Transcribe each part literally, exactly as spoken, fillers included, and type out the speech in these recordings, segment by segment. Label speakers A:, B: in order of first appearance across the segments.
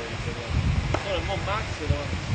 A: Solo il Mon Max dove...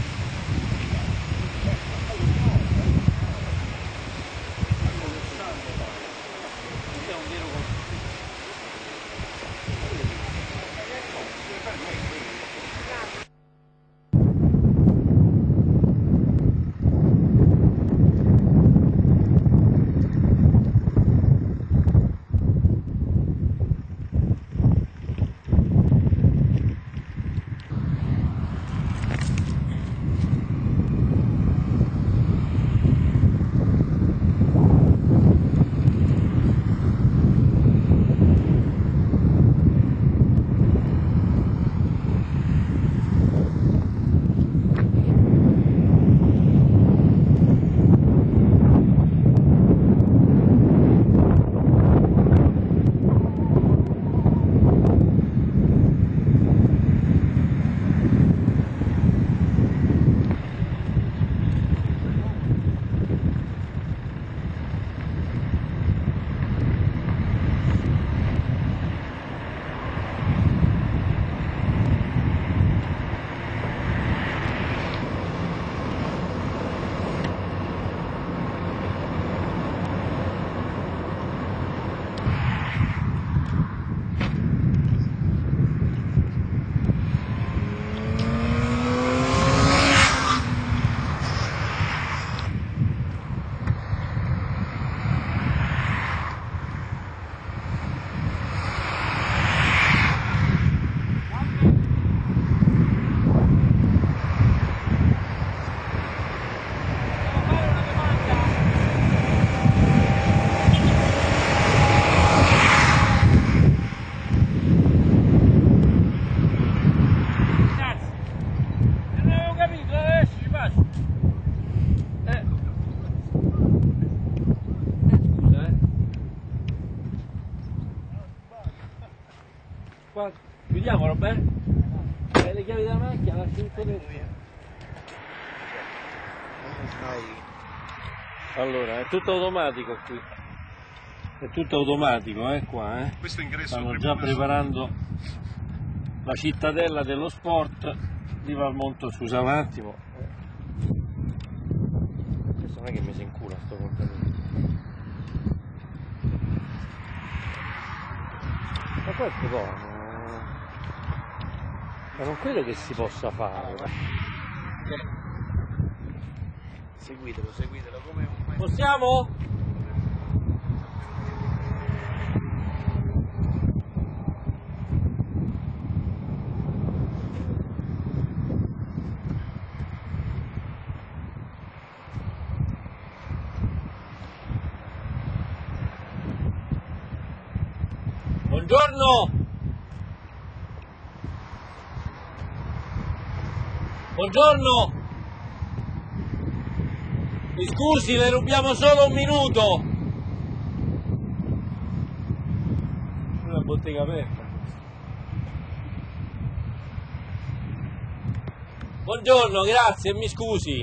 A: Chiudiamolo bene? Eh, le chiavi della macchina, lasci il telefono. Allora, è tutto automatico qui. È tutto automatico, eh qua, eh.
B: Questo ingresso
A: stanno già preparando la cittadella dello sport di Valmonto. Scusa un attimo. Questo non è che mi si incula sto contadino. Ma questo buono. Ma non credo che si possa fare.
B: Seguitelo, seguitelo come un...
A: Possiamo? Buongiorno! Buongiorno! Mi scusi, le rubiamo solo un minuto! Una bottega aperta. Buongiorno, grazie, mi scusi.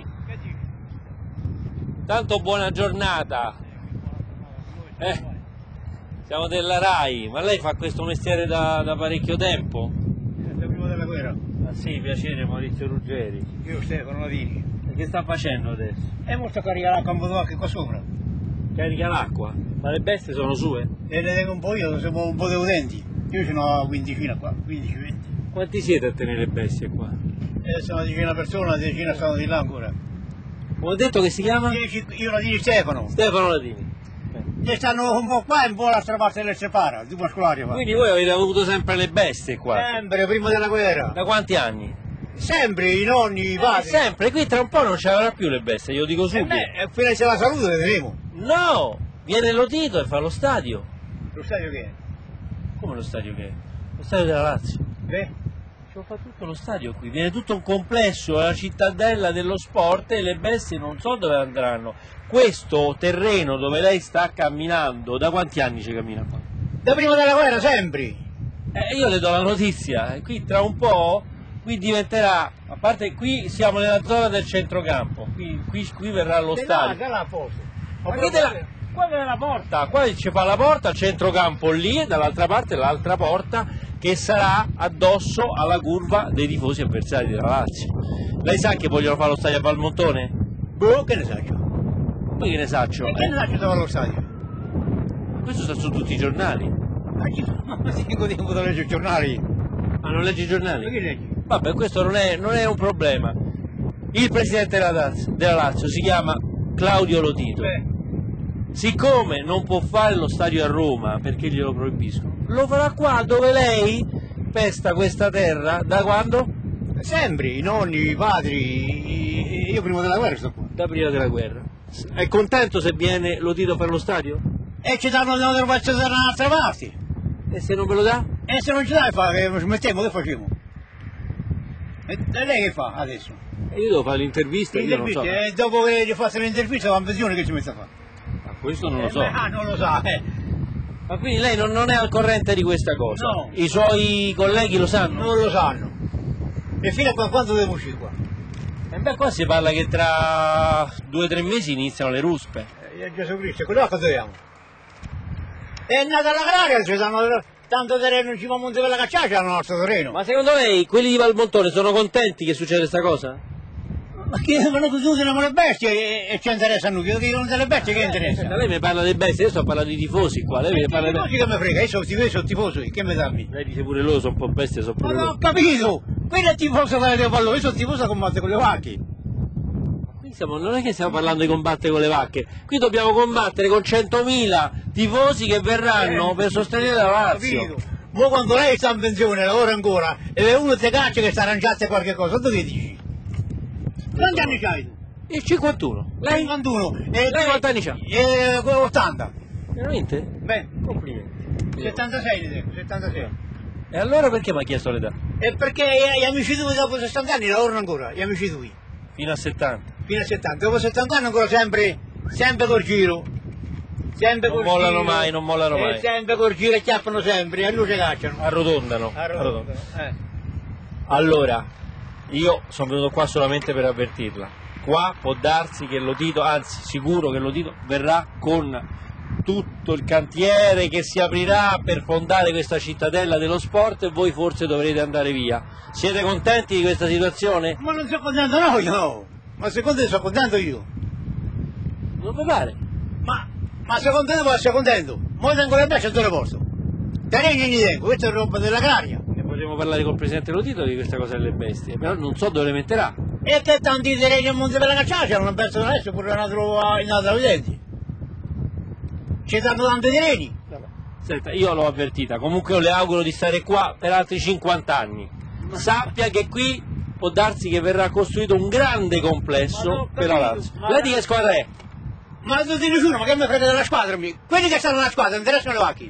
A: Tanto buona giornata. Eh, siamo della RAI, ma lei fa questo mestiere da, da parecchio tempo?
C: Da prima della guerra.
A: Ah sì, piacere, Maurizio Ruggeri.
C: Io Stefano Ladini.
A: E che sta facendo adesso?
C: E mo sto caricando l'acqua un po' d'acqua qua sopra.
A: Carica l'acqua? Ma le bestie sono sue?
C: E le tengo un po' io, siamo un po' di utenti. Io ce n'ho quindicina qua, quindici venti.
A: Quanti siete a tenere bestie qua?
C: E sono una decina persone, una decina stanno di là ancora.
A: Come ho detto che si chiama?
C: Io, io Ladini Stefano.
A: Stefano Ladini.
C: E stanno un po' qua e un po' l'altra parte le separa, due muscolari fa.
A: Quindi voi avete avuto sempre le bestie qua?
C: Sempre, prima della guerra.
A: Da quanti anni?
C: Sempre, i nonni, i padri.
A: Eh, sempre, qui tra un po' non ce l'avrà più le bestie, io dico
C: E
A: subito.
C: beh, appena c'è la salute le vedremo.
A: No! Viene lo Tito e fa lo stadio.
C: Lo stadio che è?
A: Come lo stadio che è? Lo stadio della Lazio.
C: Beh?
A: Ci fa tutto lo stadio qui, viene tutto un complesso, è la cittadella dello sport e le bestie non so dove andranno. Questo terreno dove lei sta camminando, da quanti anni ci cammina qua?
C: Da prima della guerra, sempre.
A: Eh, io le do la notizia, qui tra un po', qui diventerà, a parte qui siamo nella zona del centrocampo, qui, qui, qui verrà lo stadio.
C: Da là a posto.
A: Ma che della, qua è la porta, qua ci fa la porta, il centrocampo lì e dall'altra parte l'altra porta che sarà addosso alla curva dei tifosi avversari della Lazio. Lei sa che vogliono fare lo stadio a Valmontone?
C: Boh, che ne saccio?
A: Poi che ne saccio?
C: E che ne saccio dove lo stadio?
A: Questo sta su tutti i giornali.
C: Ma se dico tempo da leggere i giornali.
A: Ma non leggi i giornali?
C: Ma che leggi?
A: Vabbè, questo non è, non è un problema. Il presidente della Lazio, della Lazio si chiama Claudio Lotito.
C: Beh.
A: Siccome non può fare lo stadio a Roma perché glielo proibiscono, lo farà qua dove lei pesta questa terra da quando?
C: Sempre, i nonni, i padri, io prima della guerra sto qua.
A: Da prima della guerra. È contento se viene Lotito a fare lo stadio?
C: E ci danno il faccio da un'altra parte.
A: E se non ve lo dà?
C: E se non ci dai fa, che ci mettiamo, che facciamo? E, e lei che fa adesso?
A: E io devo fare l'intervista, io non so.
C: E dopo che gli faccio l'intervista va in pensione, che ci mette a fare?
A: Ma questo non lo
C: Eh,
A: so.
C: beh, ah, non lo sa, eh.
A: Ma quindi lei non, non è al corrente di questa cosa?
C: No.
A: I suoi colleghi lo sanno?
C: Non lo sanno. E fino a qua- quando devo uscire qua?
A: E beh, qua si parla che tra due o tre mesi iniziano le ruspe.
C: Eh, Gesù Cristo, quello cosa dobbiamo? È nata la Graria, ci danno tanto terreno in cima a Monte della Cacciacia, c'hanno il nostro terreno.
A: Ma secondo lei quelli di Valmontone sono contenti che succeda questa cosa?
C: Ma che ma noi usiamo le bestie e, e ci interessa a noi, che dicono delle bestie che interessa?
A: Lei mi parla dei bestie, io sto parlando di tifosi qua, lei mi parla
C: Ma
A: di...
C: che mi frega, io sono tifoso, sono tifoso, che mi dammi?
A: Lei dice pure loro, sono un po' bestie, sono
C: Ma
A: pure
C: non ho
A: loro.
C: capito! Quello è tifoso per le pallone, io sono tifoso a combattere con le vacche.
A: Qui siamo- non è che stiamo parlando di combattere con le vacche, qui dobbiamo combattere con centomila tifosi che verranno per sostenere la Lazio.
C: Capito? Ma quando lei sta in pensione, lavora ancora, e uno ti caccia che sta arrangiato qualche cosa, tu che dici? Quanti anni c'hai tu?
A: Il cinquantuno. Lei?
C: cinquantuno. E
A: Lei quanti anni c'ha?
C: E ottanta.
A: Veramente?
C: Beh,
A: Complimenti.
C: settantasei ne tengo, settantasei.
A: E allora perché mi ha chiesto l'età?
C: E perché gli amici tuoi dopo sessanta anni lavorano ancora, gli amici tuoi,
A: Fino a settanta.
C: fino a settanta. Dopo settanta anni ancora sempre, sempre col giro. Sempre
A: Non
C: col
A: mollano
C: giro.
A: mai, non mollano
C: E
A: mai.
C: sempre col giro e chiappano sempre, e a noi ci cacciano.
A: Arrotondano.
C: Arrotondano. Eh.
A: Allora, io sono venuto qua solamente per avvertirla. Qua può darsi che Lotito, anzi sicuro che Lotito verrà con tutto il cantiere che si aprirà per fondare questa cittadella dello sport e voi forse dovrete andare via. Siete contenti di questa situazione?
C: Ma non sono contento no, io no. Ma secondo te sono contento io?
A: Non vi pare?
C: Ma, ma secondo te può essere contento? Ma tengo le bestie a dove posto? Terreni non li tengo, questa è roba dell'agraria.
A: Ne potremo parlare col presidente Lotito di questa cosa delle bestie, però non so dove le metterà.
C: E che tanti terreni a Monte della Cacciacia non penso adesso pure una trova in altra evidenti. Ci danno tanti terreni.
A: Senta, io l'ho avvertita, comunque io le auguro di stare qua per altri cinquanta anni. Sappia che qui può darsi che verrà costruito un grande complesso
C: Ma no,
A: per la
C: capito,
A: Lazio.
C: ma-
A: Lei di che squadra è?
C: Ma tu ti giuro, ma che mi frega della squadra? mi- Quelli che stanno nella squadra interessano le vacche.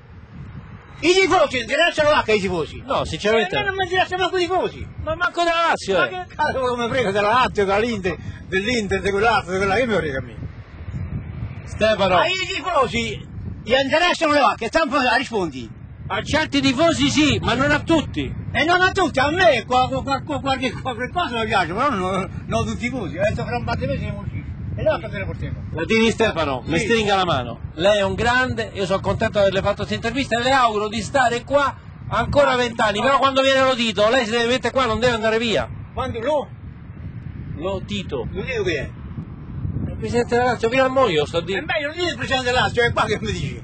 C: I tifosi interessano le vacche ai tifosi.
A: No,
C: E
A: sinceramente
C: a me non mi interessano manco i tifosi.
A: ma manco della Lazio,
C: Ma
A: eh.
C: che cazzo mi frega della Lazio, dell'Inter, dell'Inter, di quell'altro, di quella che mi frega a me?
A: Stefano,
C: Ma i tifosi gli interessano le vacche, tanto rispondi.
A: a certi tifosi sì, ma non a tutti.
C: E non a tutti, a me qua, qua, qua, qua, qualche, qualche cosa mi piace, però non, non tutti i tifosi. Adesso fra un paio di mesi siamo usciti. E allora che te ne portiamo?
A: La di Stefano, mi
C: Sì.
A: stringa la mano. Lei è un grande, io sono contento di averle fatto questa intervista e le auguro di stare qua ancora vent'anni, però quando viene Lotito lei si deve mettere qua, non deve andare via.
C: Quando lo?
A: Lotito.
C: Lo dico che è?
A: Il presidente della Lazio, fino a mo' io sto a
C: E
A: dire.
C: meglio non dire il presidente dell'Azio, è qua che mi dici.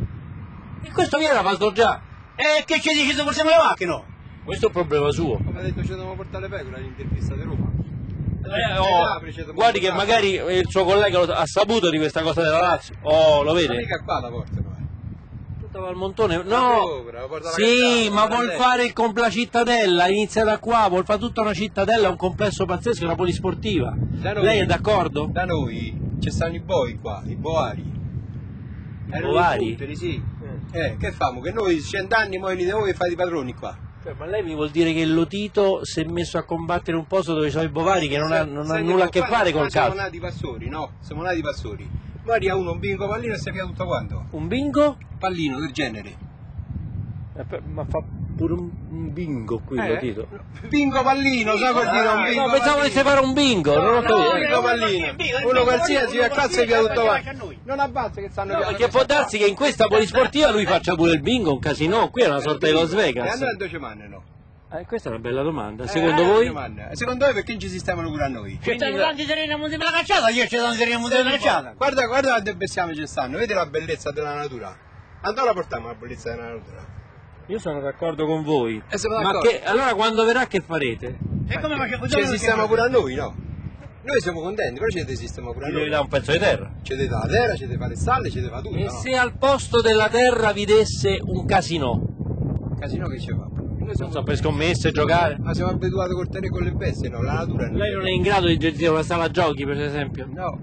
A: E questo viene la fatto già.
C: E che ci dici se portiamo le vacche, no?
A: Questo è un problema suo.
B: Come ha detto ci dobbiamo portare le pecore all'intervista di Roma.
A: Eh, oh, guardi che magari il suo collega lo- ha saputo di questa cosa della Lazio. Oh, lo
B: Ma
A: vede?
B: mica qua la portano, eh.
A: Tutta Valmontone.
B: La
A: No!
B: sopra, la porta alla
A: Sì,
B: Cattaro,
A: ma
B: la
A: vuol
B: Letto.
A: fare il com- la cittadella, inizia da qua, vuol fare tutta una cittadella, un complesso pazzesco, una polisportiva.
B: Da noi-
A: Lei è d'accordo?
B: Da noi ci stanno i boi qua, i boari. Erano
A: Boari?
B: i putteri, sì. Eh, che famo? Che noi cent'anni mo venite voi e fate i padroni qua.
A: Cioè, ma lei mi vuol dire che il Lotito si è messo a combattere un posto dove sono i bovari che non ha, non ha
B: Senti,
A: nulla a che
B: qua-
A: fare
B: qua
A: col
B: siamo
A: calcio?
B: nati pastori, no? Siamo nati pastori. Guardi a uno un bingo pallino e si via tutto quanto.
A: Un bingo?
B: Pallino del genere.
A: Eh, per- ma fa pure un, un bingo qui,
B: Eh,
A: lo Tito.
B: Bingo pallino, sa col dire un bingo
A: No, pensavo volesse fare un bingo, non ho
B: No,
A: capito.
B: bingo pallino. Uno qualsiasi a cazzo e via tutto avanti. Non abbazza che stanno
A: No,
B: piano.
A: perché può darsi che in questa polisportiva lui faccia pure il bingo, un casino, qui è una sorta di Las
B: E
A: Vegas.
B: allora dove ci manno, no?
A: Eh, questa è una bella domanda, secondo
B: Eh,
A: voi?
B: ci manno. Secondo voi perché non ci sistemano pure a noi?
C: Ci stanno tanti terreni a Monte della Cacciata, io ci stanno terreni a Monte della Cacciata.
B: Guarda, guarda quante bestiame ci stanno, vedi la bellezza della natura. Andiamo a portiamo la bellezza della natura.
A: Io sono d'accordo con voi.
B: E siamo
A: Ma
B: d'accordo.
A: che, allora quando verrà che farete?
C: E come facciamo?
B: Ci sistema pure a noi, no? Noi siamo contenti, però ci deve sistema pure a
A: Vi devi
B: noi.
A: dare un pezzo di terra.
B: Ci deve dare la terra, ci deve fare le stalle, ci deve fare tutto,
A: E
B: no?
A: se al posto della terra vi desse un casino?
B: Casino che ci fa? Noi
A: Non so, per scommesse, giocare?
B: Ma siamo abituati col tenere con le bestie, no? La natura è
A: Lei non è in grado di gestire una sala giochi, per esempio?
B: No.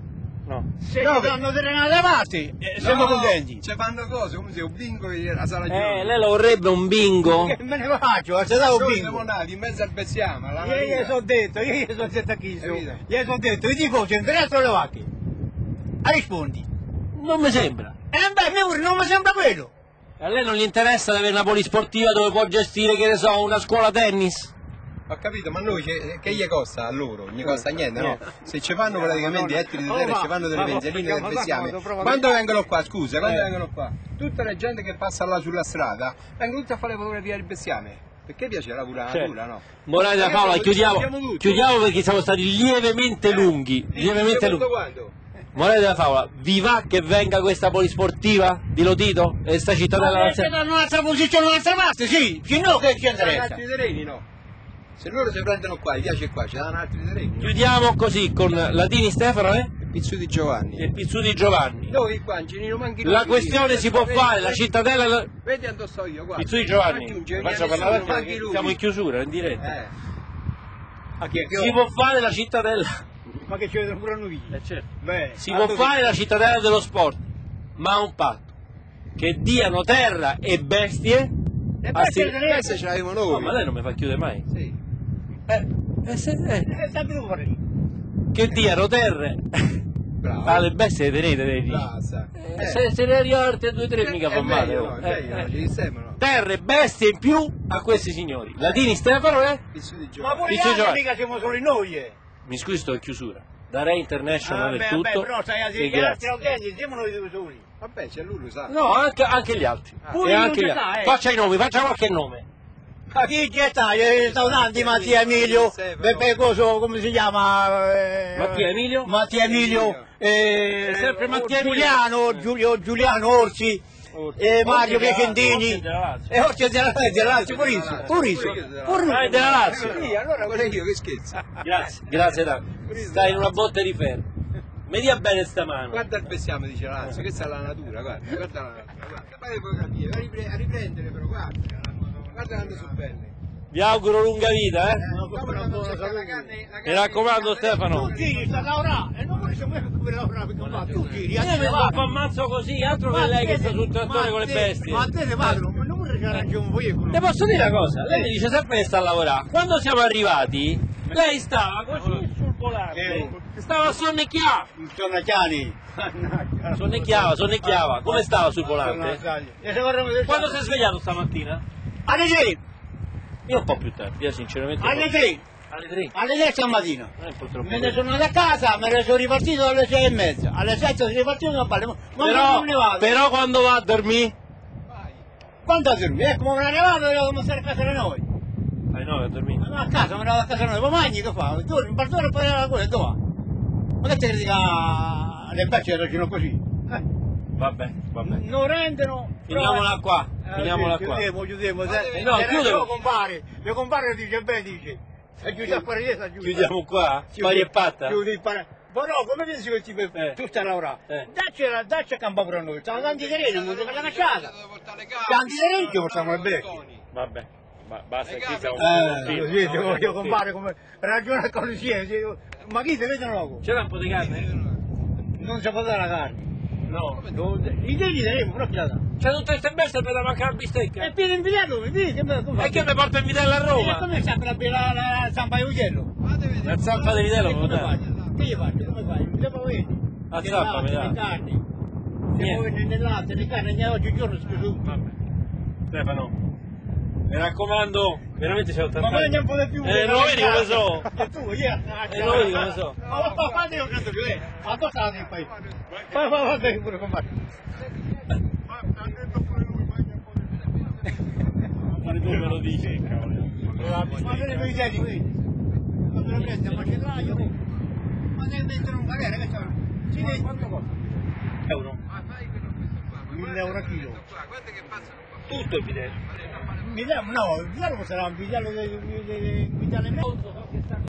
A: No.
C: Se
B: No,
C: ci danno terreni da parte, eh, siamo
B: No,
C: contenti.
B: Ci fanno cose, come se un bingo e la sala
A: Eh,
B: giochi.
A: lei lo vorrebbe un bingo?
C: Che me ne faccio? Se davo
B: Noi
C: bingo.
B: siamo nati in mezzo al bestiame, alla
C: Io gli
B: natura.
C: sono detto, io gli sono detto a chi sono.
B: Capito?
C: Gli sono detto, i tifosi interessano le vacche. A rispondi.
A: Non mi sembra.
C: E beh, a me pure non mi sembra quello.
A: A lei non gli interessa di avere una polisportiva dove può gestire, che ne so, una scuola tennis?
B: Ho capito, ma noi che, che gli costa a loro? Non gli costa niente, no? Se ci fanno praticamente ettari di terra, ci fanno delle pensioline del bestiame. Quando vengono qua, scusa, quando
C: Eh.
B: vengono qua? Tutta la gente che passa là sulla strada, vengono tutti a fare le fotografie del bestiame. Perché piacerà pure la natura, no?
A: Morale da
B: Perché
A: Paola,
B: siamo-
A: chiudiamo,
B: siamo tutti.
A: chiudiamo perché siamo stati lievemente lunghi. Lievemente
B: Secondo
A: lunghi.
B: quando?
A: Morale della favola, vi va che venga questa polisportiva di Lotito e sta cittadella
C: Ma se
A: nazionale?
C: danno un'altra posizione, un'altra parte, sì. Se no, che ci
B: Ci danno
C: interessa?
B: altri terreni, no? Se loro si prendono qua, gli piace qua, ci danno altri terreni.
A: Chiudiamo così con Latini Stefano eh?
B: Pizzuti Giovanni.
A: e Pizzuti Giovanni.
B: Noi qua in Genino manchi
A: La
B: tutti.
A: questione si può
B: Vedi,
A: fare, la
B: vedi,
A: cittadella... la-
B: Vedi dove sto io, guarda.
A: Pizzuti Giovanni,
B: Aggiunge,
A: faccio
B: viene
A: parlare
B: nessuno,
A: a te,
B: manchi
A: che
B: lui.
A: siamo in chiusura, in diretta.
B: Eh.
C: Ma che, che
A: Si può fare la cittadella...
C: Ma che ci vedono pure noi?
A: Eh, certo.
C: Beh,
A: Si può fare la cittadella dello sport, ma a un patto, che diano terra e bestie
C: E
A: a
C: poi
A: si-
C: c'è il
B: Questa ce l'avevamo noi.
A: No, ma lei non mi fa chiudere mai.
B: Sì.
A: Eh, eh, se- eh,
C: Eh, sempre tu parli.
A: che diano terre
B: Bravo.
A: alle bestie le tenete, le dici.
B: Basta.
A: Eh, se, se ne arriva altri due o tre mica fa
B: è
A: male.
B: meglio,
A: oh.
B: no, è
A: Eh,
B: meglio,
A: eh.
B: no, ci sistemano.
A: Terre, bestie in più a questi signori. Latini Stefano eh?
B: Pizzuti
C: Ma
B: Giovanni.
C: pure gli
A: Dice
C: altri
A: Giovanni.
C: mica siamo solo noi, eh.
A: Mi scusi, sto in chiusura. Da Re International
C: Vabbè,
A: è tutto.
C: vabbè, però stai a dire
A: E
C: che gli altri
A: grazie.
C: autenti siamo noi due soli.
B: Vabbè, c'è lui, lo sa.
A: No, anche, anche gli altri.
C: Pure
A: e
C: non
A: anche
C: ci
A: gli
C: sta,
A: altri.
C: eh.
A: Faccia i nomi, faccia qualche nome.
C: Ma chi c'è sta? Eh, Sta tanti, Mattia Emilio,
B: Stefano.
C: Pepe Coso, come si chiama? Eh,
A: Mattia Emilio?
C: Mattia Emilio, eh,
A: È sempre Mattia Emilio.
C: Giuliano, Giulio, Giuliano Orsi,
B: Orsi.
C: eh, Mario
A: Orsi della-
C: Piacentini,
A: Orsi della Lazio.
C: e Orsi della della Lazio, purissimo, purissimo, purissimo.
A: Ah, è della Lazio.
B: Sì, allora quello io che scherzo.
A: Grazie, grazie tanto. Stai in una botte di ferro. Mi dia bene sta mano.
B: Guarda il bestiame, dice la Lazio, questa è la natura, guarda, guarda la natura, guarda. Fai le fotografie, a ripre- a riprendere però, guarda. Guarda quanto sono belle.
A: Vi auguro lunga vita, eh.
B: Dopo quando c'è la carne- la
A: Mi
B: carne-
A: raccomando,
B: la carne-
A: Stefano.
C: Tu giri, sta a lavorare, e non vuoi sapere come lavorare, perché va, tu giri,
A: Io
C: anche
A: mi
C: va.
A: fa ammazzo così, altro che lei che sta sul trattore con le bestie.
C: Ma te ne vado, ma non vuoi ragione un veicolo.
A: Le posso dire una cosa? Lei mi dice sempre che sta a lavorare. Quando siamo arrivati, lei stava così sul volante. Stava a sonnecchiare.
C: Sonnacchiani.
A: Sonnecchiava, sonnecchiava. Come stava sul volante? Quando si è svegliato stamattina?
C: Alle tre,
A: Io un po' più tardi, io sinceramente.
C: alle tre,
A: Alle tre.
C: alle tre stamattina.
A: Non è un po' troppo.
C: Me ne sono andato a casa, me ne sono ripartito alle sei e mezza. Alle sette sono ripartito da Balle. Ma
A: Però,
C: non ne vado.
A: però quando va a dormire?
C: Quanto a dormire? Ecco, come me ne vado, devo stare a casa da noi.
A: Alle nove a dormire.
C: Ma a casa, me ne vado a casa da noi. Ma mangi che fa? Dormi, un partore e poi la cosa, dove va? Ma che te critica le becce ragionano così? Eh?
A: Vabbè, vabbè.
C: Non rendono.
A: Finiamola qua,
C: Eh,
A: finiamola
C: sì,
A: qua.
C: Chiudiamo, chiudiamo. Se,
A: Eh, no,
C: se
A: chiudo.
C: mio compare, mio compare dice bene, dice. E chiudiamo a Paradiso,
A: Chiudiamo qua? Pari e patta?
C: Chiudi il para... Ma no, come pensi che ti
A: Eh.
C: tu stai a lavorare?
A: Eh.
C: Dacci, la- dacci a campo pure a noi, stanno tanti terreni, non si fa la cacciata.
B: Devo portare le gambe,
C: Tanti terreni ci portiamo le becche.
A: Vabbè, ba- basta,
B: Le
A: qui
B: gambe.
A: siamo
C: Eh,
A: sì,
C: così,
A: siamo
C: io, io
A: contenti.
C: compare come ragiona così, eh, se- ma chi te vede logo?
A: C'era un po' di carne?
C: Non si può dare la carne.
A: No.
C: No, I degni daremo, però chi la dà?
A: C'è tutte queste bestie per la mancare la bistecca?
C: E pieno invidiato, vedi che me
A: E che mi porta in vitello a
C: E
A: Roma?
C: come sempre la, la, la, la zampa di ugello?
B: Fate vedere.
A: La zampa di vitello
C: E
A: mi
C: come
A: dà.
C: faccio? Che gli faccio? Come fai? Mi devo vedere.
A: La
C: Le
A: zampa mi
C: latte,
A: dà.
C: le carni. Se
A: Niente.
C: vuoi nel latte, le carni, ne oggi giorno si chiude.
A: Vabbè. Stefano, Mi raccomando, veramente c'è ottanta
C: Ma
A: anni.
C: mangia un po' di più.
A: Eh, lo vedi come so?
C: E tu, io.
A: Eh, lo vedi come so?
C: Ma ma fate io credo più, eh. Abbassate poi. Fai, fai, fai, fai pure con me.
A: Ma tu me lo dici, cavolo.
C: Ma se ne fai sei di qui? Quando lo prendi a macellaio, ma ne mettono un carriere che c'è. Sì, ne quanto costa? Euro. mille euro a chilo.
A: Tutto è fidele.
C: Mi dà- No, il vitello sarà un vitello di vitello